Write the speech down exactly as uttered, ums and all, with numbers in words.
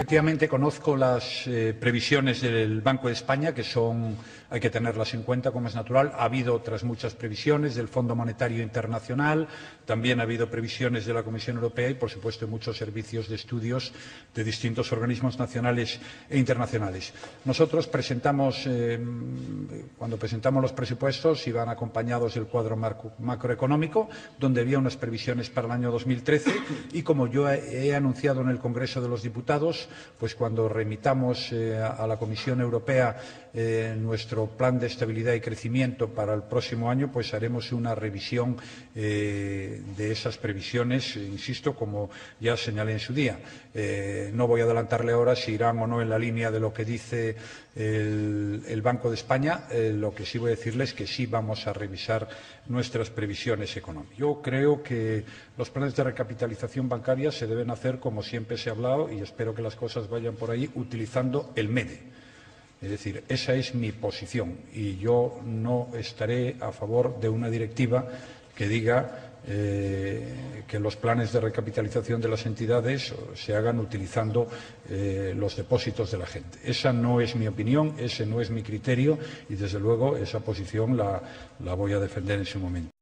Efectivamente, conozco las eh, previsiones del Banco de España, que son, hay que tenerlas en cuenta, como es natural. Ha habido otras muchas previsiones del Fondo Monetario Internacional, también ha habido previsiones de la Comisión Europea y, por supuesto, muchos servicios de estudios de distintos organismos nacionales e internacionales. Nosotros presentamos, eh, cuando presentamos los presupuestos, iban acompañados del cuadro macroeconómico, donde había unas previsiones para el año dos mil trece y, como yo he, he anunciado en el Congreso de los Diputados, pues cuando remitamos eh, a la Comisión Europea eh, nuestro plan de estabilidad y crecimiento para el próximo año, pues haremos una revisión eh, de esas previsiones, insisto, como ya señalé en su día. Eh, no voy a adelantarle ahora si irán o no en la línea de lo que dice el, el Banco de España. Eh, lo que sí voy a decirles es que sí vamos a revisar nuestras previsiones económicas. Yo creo que los planes de recapitalización bancaria se deben hacer, como siempre se ha hablado, y espero que las cosas vayan por ahí, utilizando el MEDE. Es decir, esa es mi posición y yo no estaré a favor de una directiva que diga eh, que los planes de recapitalización de las entidades se hagan utilizando eh, los depósitos de la gente. Esa no es mi opinión, ese no es mi criterio y, desde luego, esa posición la, la voy a defender en su momento.